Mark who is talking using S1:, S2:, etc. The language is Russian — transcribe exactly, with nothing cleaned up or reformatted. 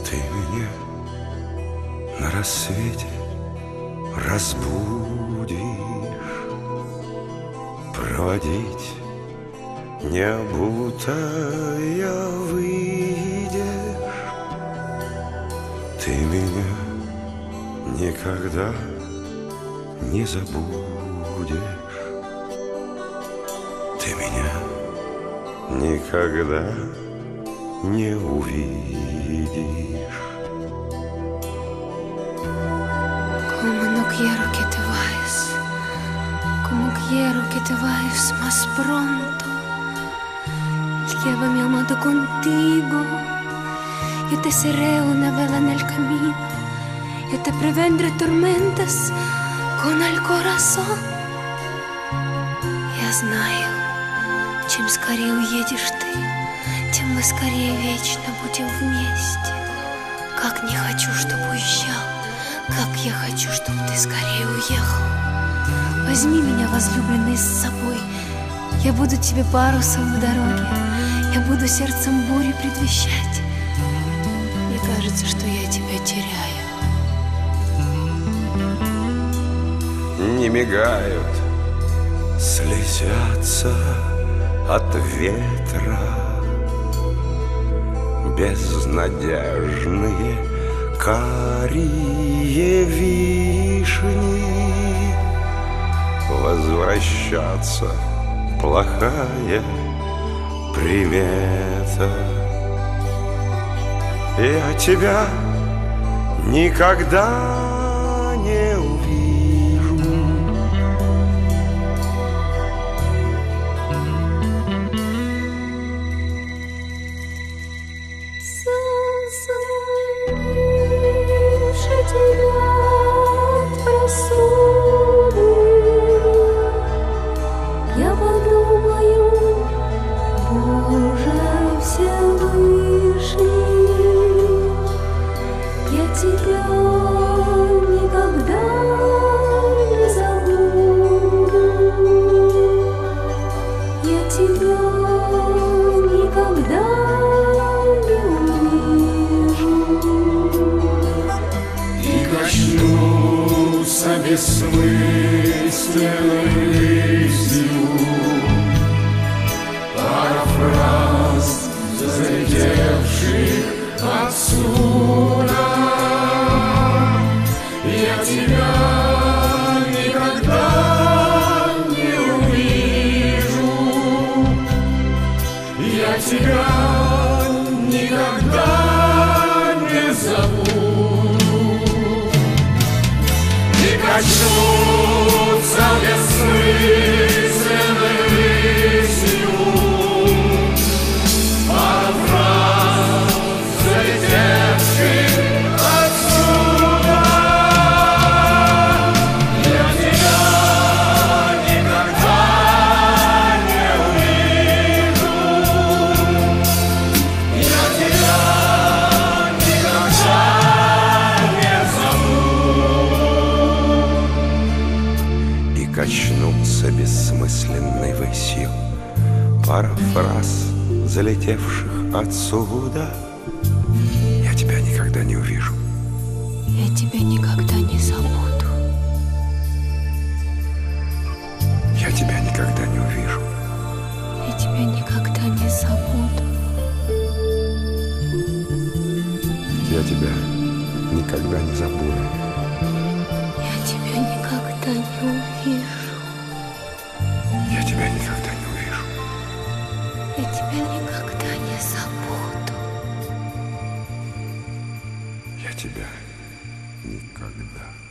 S1: Ты меня на рассвете разбудишь, проводить не обутая выйдешь. Ты меня никогда не забудешь. Ты меня никогда не увидишь.
S2: Como no quiero que te vayas, como quiero que te vayas más pronto. Llévame, amado, contigo. Yo te seré una vela en el camino. Yo te prevendré tormentas con el corazón. Я знаю, чем скорее уедешь ты, тем мы скорее вечно будем вместе. Как не хочу, чтобы уезжал, как я хочу, чтобы ты скорее уехал. Возьми меня, возлюбленный, с собой. Я буду тебе парусом в дороге. Я буду сердцем бури предвещать. Мне кажется, что я тебя теряю.
S1: Не мигают, слезятся от ветра безнадежные карие вишни. Возвращаться плохая примета. Я тебя никогда не увижу.
S2: Заслыши тебя от просуды. Я подумаю, Боже Всевышний, я тебя никогда не забуду. Я тебя никогда не увижу.
S3: И качнутся бессмысленной рысью пара фраз, залетевших отсюда. Я тебя никогда не увижу. Я тебя никогда не забуду. И качнутся бессмысленной рысью пара фраз, залетевших отсюда. Я тебя никогда не увижу. Я тебя никогда не забуду.
S1: И качнутся бессмысленной высью пара фраз, залетевших отсюда. Я тебя никогда не увижу.
S2: Я тебя никогда не забуду.
S1: Я тебя никогда не увижу.
S2: Я тебя никогда не забуду.
S1: Я тебя никогда не забуду.
S2: Я тебя никогда не увижу.
S1: Я тебя никогда не увижу.
S2: Я тебя никогда не забуду.
S1: Я тебя никогда